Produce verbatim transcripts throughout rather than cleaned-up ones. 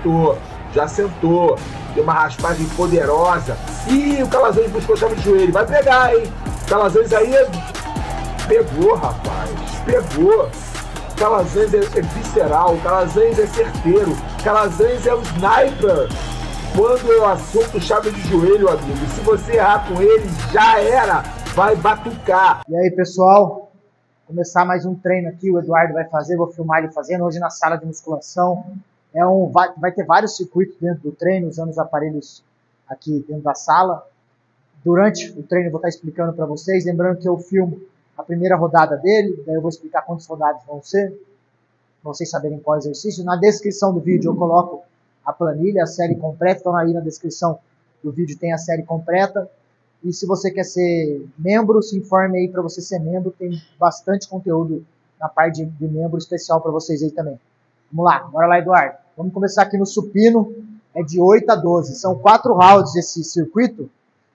sentou, já sentou. Tem uma raspagem poderosa. Ih, o Calazans buscou chave de joelho. Vai pegar, hein? O Calazans aí pegou, rapaz. Pegou. O Calazans é, é visceral. O Calazans é certeiro. O Calazans é o sniper. Quando eu assunto chave de joelho, amigo, se você errar com ele, já era. Vai batucar. E aí, pessoal? Começar mais um treino aqui. O Eduardo vai fazer. Vou filmar ele fazendo. Hoje na sala de musculação. É um, vai, vai ter vários circuitos dentro do treino, usando os aparelhos aqui dentro da sala. Durante o treino eu vou estar explicando para vocês, lembrando que eu filmo a primeira rodada dele, daí eu vou explicar quantas rodadas vão ser, para vocês saberem qual exercício. Na descrição do vídeo eu coloco a planilha, a série completa, então aí na descrição do vídeo tem a série completa. E se você quer ser membro, se informe aí para você ser membro, tem bastante conteúdo na parte de, de membro especial para vocês aí também. Vamos lá, bora lá, Eduardo. Vamos começar aqui no supino, é de oito a doze. São quatro rounds esse circuito.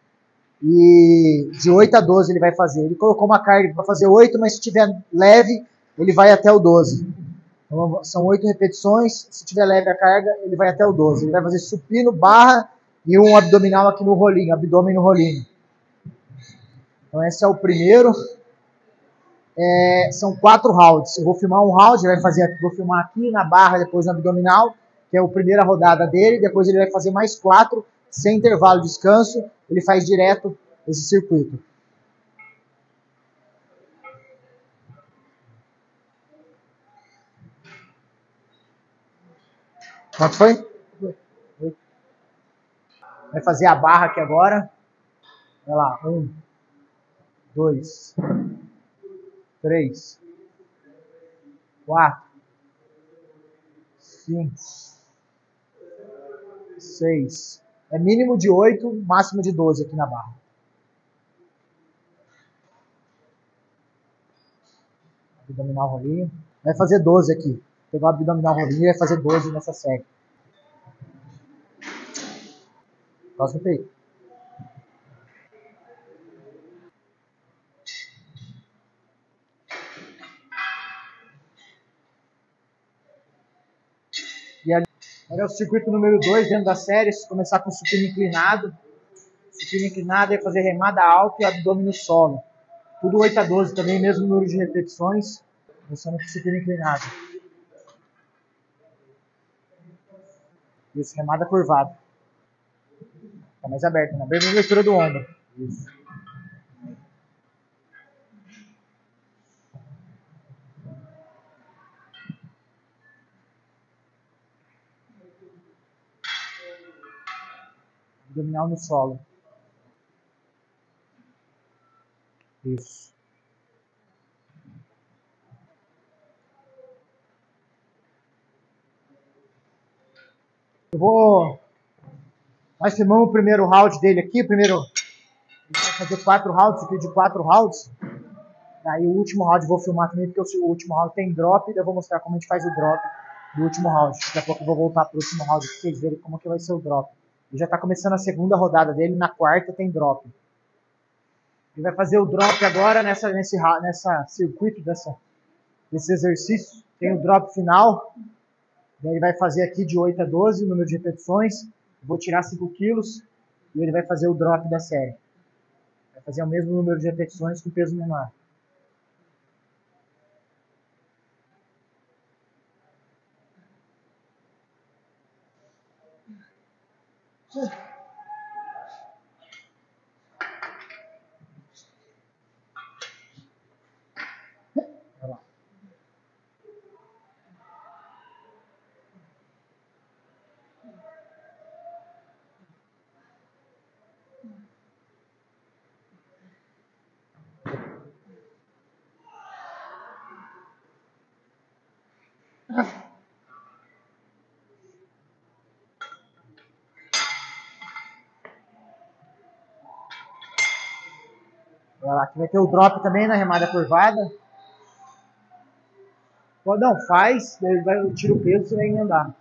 E de oito a doze ele vai fazer. Ele colocou uma carga para fazer oito, mas se tiver leve, ele vai até o doze. Então, são oito repetições. Se tiver leve a carga, ele vai até o doze. Ele vai fazer supino, barra e um abdominal aqui no rolinho, abdômen no rolinho. Então esse é o primeiro. É, são quatro rounds. Eu vou filmar um round, ele vai fazer, vou filmar aqui na barra, depois no abdominal, que é a primeira rodada dele. Depois ele vai fazer mais quatro, sem intervalo de descanso. Ele faz direto esse circuito. Quanto foi? Vai fazer a barra aqui agora. Vai lá, um, dois, três, quatro, cinco, seis. É mínimo de oito, máximo de doze aqui na barra. Abdominal rolinho. Vai fazer doze aqui. Pegar o abdominal rolinho e vai fazer doze nessa série. Próximo peito. E ali, agora é o circuito número dois dentro da série. Se começar com supino inclinado. Supino inclinado é fazer remada alta e abdômen no solo. Tudo oito a doze também, mesmo número de repetições. Começando com supino inclinado. Isso, remada curvada. Tá mais aberta, na mesma abertura do ombro. Isso. Abdominal no solo. Isso. Eu vou... Nós filmamos o primeiro round dele aqui. O primeiro... Ele vai fazer quatro rounds, aqui de quatro rounds. Aí o último round eu vou filmar também, porque o último round tem drop. E eu vou mostrar como a gente faz o drop do último round. Daqui a pouco eu vou voltar para o último round para vocês verem como que vai ser o drop. Ele já está começando a segunda rodada dele. Na quarta tem drop. Ele vai fazer o drop agora nessa, nesse nessa circuito dessa, desse exercício. Tem o drop final. Ele vai fazer aqui de oito a doze, número de repetições. Vou tirar cinco quilos e ele vai fazer o drop da série. Vai fazer o mesmo número de repetições com peso menor. Vai lá. Aqui vai ter o drop também na remada curvada. Não, faz, ele vai, tira o peso e você vai emendar.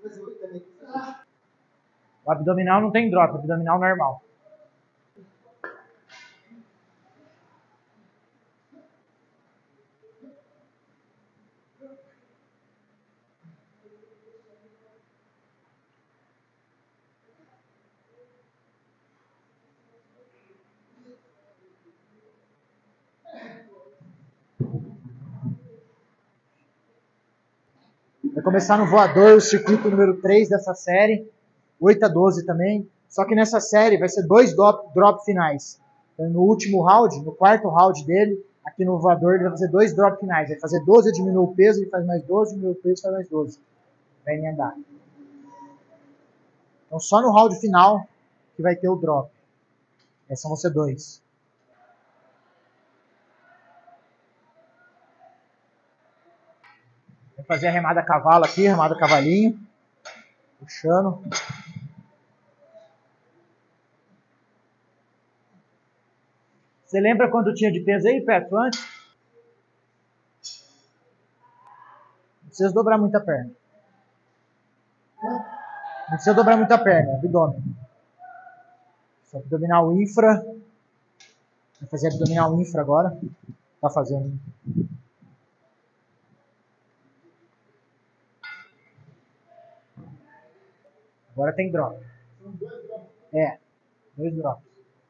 O abdominal não tem drop, abdominal normal. Vai começar no voador, o circuito número três dessa série, oito a doze também. Só que nessa série vai ser dois drop, drop finais. Então, no último round, no quarto round dele, aqui no voador, ele vai fazer dois drop finais. Vai fazer doze, diminui o peso, ele faz mais doze, diminui o peso, faz mais doze. Vai emendar. Então só no round final que vai ter o drop. Esses vão ser dois. Vou fazer a remada a cavalo aqui, remada a cavalinho. Puxando. Você lembra quanto tinha de peso aí, Petro, antes? Não precisa dobrar muita perna. Não precisa dobrar muita perna, abdômen. Só abdominal infra. Vou fazer abdominal infra agora. Tá fazendo. Agora tem drop. É, dois drops.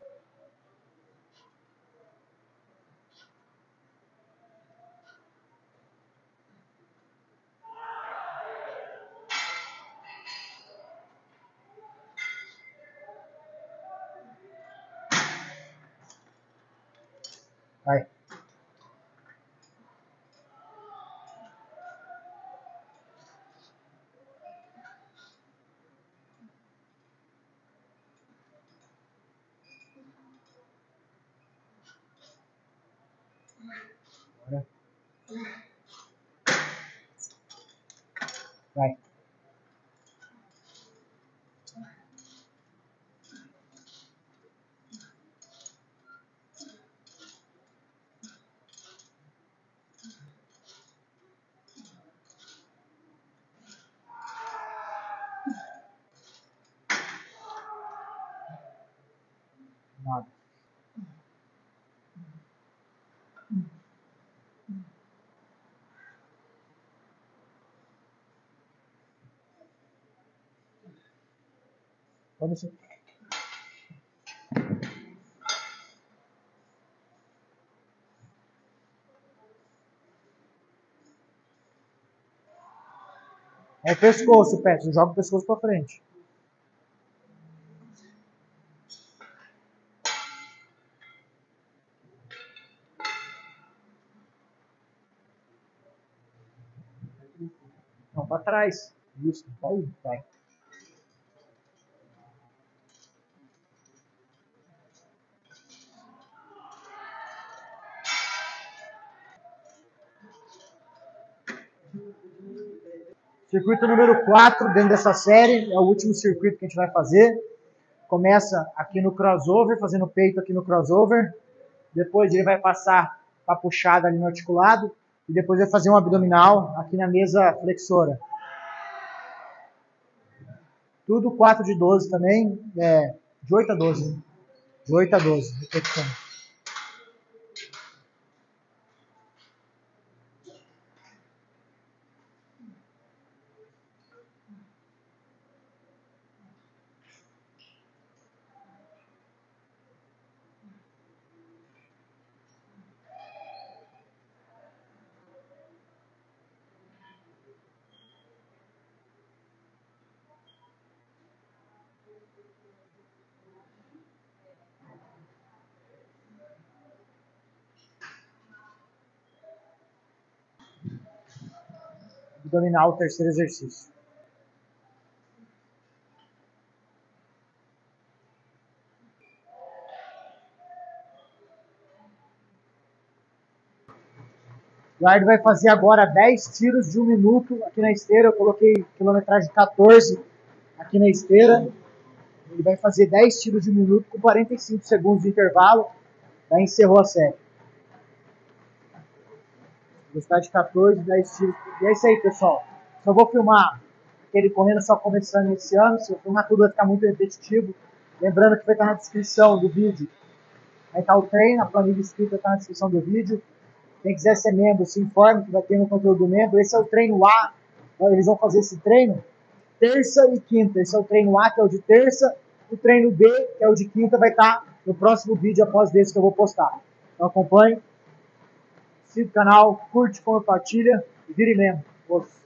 Vai. Agora. Vai. Nada. Vamos ser. É o pescoço, Petro. Joga o pescoço pra frente. Não, pra trás. Isso, vai, vai. Circuito número quatro dentro dessa série, é o último circuito que a gente vai fazer. Começa aqui no crossover, fazendo peito aqui no crossover. Depois ele vai passar para puxada ali no articulado. E depois vai fazer um abdominal aqui na mesa flexora. Tudo quatro de doze também, é, de oito a doze. Né? De oito a doze, repetição. Abdominal, o terceiro exercício. O Eduardo vai fazer agora dez tiros de um minuto aqui na esteira. Eu coloquei quilometragem quatorze aqui na esteira. Ele vai fazer dez tiros de um minuto com quarenta e cinco segundos de intervalo. Daí encerrou a série. Velocidade quatorze, dez tiros. E é isso aí, pessoal. Só vou filmar aquele correndo só começando esse ano. Se eu filmar tudo vai ficar muito repetitivo. Lembrando que vai estar na descrição do vídeo. Vai estar o treino, a planilha escrita está na descrição do vídeo. Quem quiser ser membro, se informe que vai ter no conteúdo do membro. Esse é o treino A. Eles vão fazer esse treino terça e quinta. Esse é o treino A, que é o de terça. O treino B, que é o de quinta, vai estar no próximo vídeo após desse que eu vou postar. Então acompanhe, siga o canal, curte, compartilha e vire membro.